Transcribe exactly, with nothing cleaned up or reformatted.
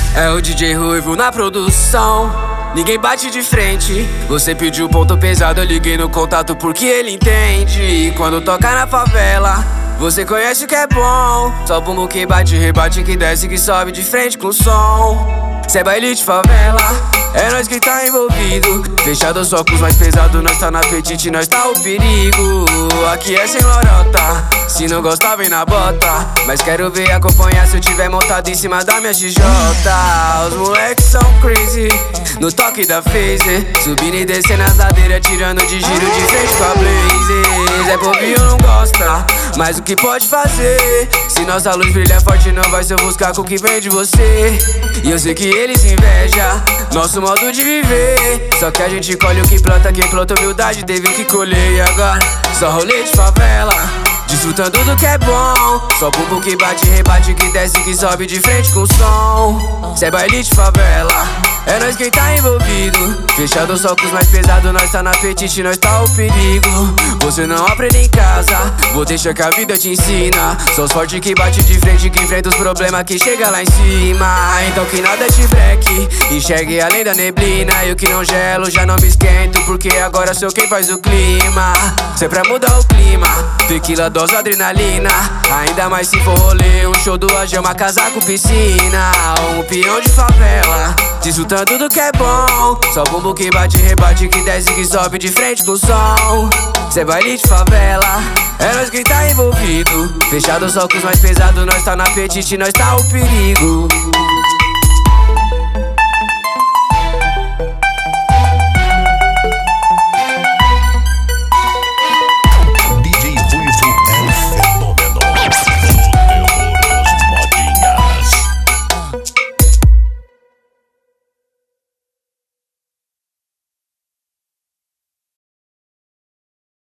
É o D J Ruivo na produção. Ninguém bate de frente. Você pediu ponto pesado, eu liguei no contato porque ele entende. E quando toca na favela, você conhece o que é bom. Só bumbo que bate, rebate, que desce, que sobe de frente com som. Cê é baile de favela, é nós que tá envolvido. Fechado os óculos mais pesado, nós tá no apetite, nós tá o perigo. Aqui é sem lorota, se não gostar vem na bota. Mas quero ver acompanhar se eu tiver montado em cima da minha X J. Os moleques são crazy, no toque da phase, subindo e descendo as ladeiras, tirando de giro de frente com a Blaze. Zé Povinho não gosta, mas o que pode fazer? Se nossa luz brilha forte, não vai se eu buscar com o que vem de você. E eu sei que eles invejam nosso modo de viver. Só que a gente colhe o que planta, quem planta humildade teve que colher. E agora, só rolê de favela, desfrutando do que é bom. Só bumbo que bate, rebate, que desce, que sobe de frente com som. Cê é baile de favela, é nós quem tá envolvido. Fechado os óculos mais pesado, nós tá no apetite, nós tá o perigo. Você não aprende em casa, vou deixar que a vida te ensina. Sou os fortes que bate de frente, que enfrenta os problemas que chega lá em cima. Então que nada te breque, enxergue além da neblina. Eu que não gelo, já não me esquento, porque agora sou quem faz o clima. Cê pra mudar o clima, tequila, dose, adrenalina. Ainda mais se for rolê, um show do Agel, uma casa com piscina. Um peão de favela, desfrutando do que é bom. Só bumbo que bate, rebate, que desce, que sobe de frente com som. Cê é baile de favela, é nós quem tá envolvido. Fechado os óculos mais pesado, nós tá no apetite, nós tá o perigo.